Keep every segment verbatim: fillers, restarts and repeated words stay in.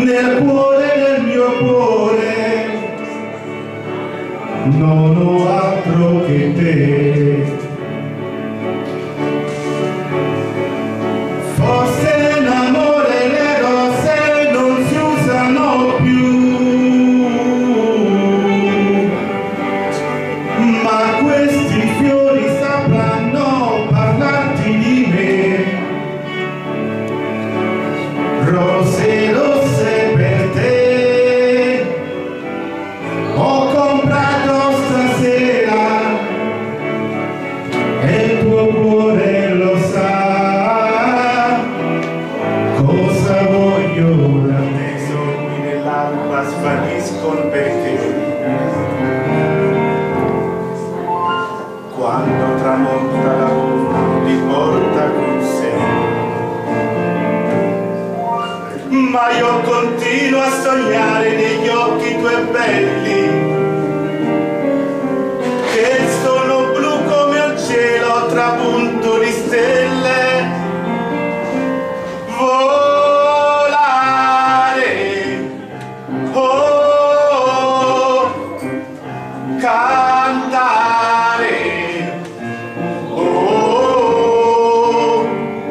nel cuore del mio cuore non ho altro che te. Forse in amore le rose non si usano più, ma questi fiori sapranno parlarti di me. Rose rosse per te ho comprato stasera e il tuo cuore lo sa cosa voglio da te. Sogni nell'alba svaniscono perché quando tramonta la luna ti porta con sé. Ma io continuo a sognare negli occhi tuoi belli, che sono blu come il cielo trapunto di stelle. Volare, oh, cantare, oh,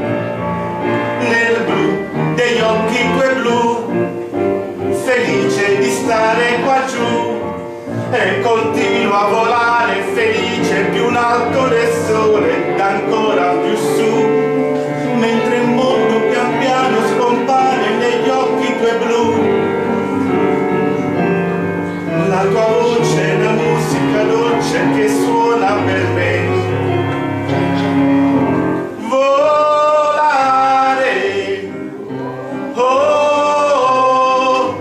nel blu degli occhi tuoi blu, felice di stare qua giù, e continuo a volare felice più in alto del sole ed ancora più su, mentre il mondo pian piano scompare negli occhi tuoi blu. La tua voce è una musica dolce che suona per me. Volare, oh,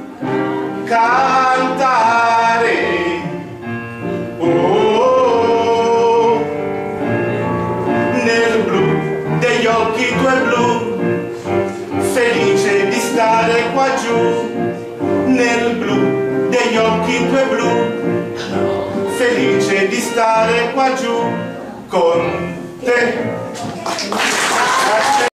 cantare, oh, nel blu degli occhi tuoi blu, felice di stare qua giù, nel blu degli occhi tuoi blu, felice di stare qua giù con te.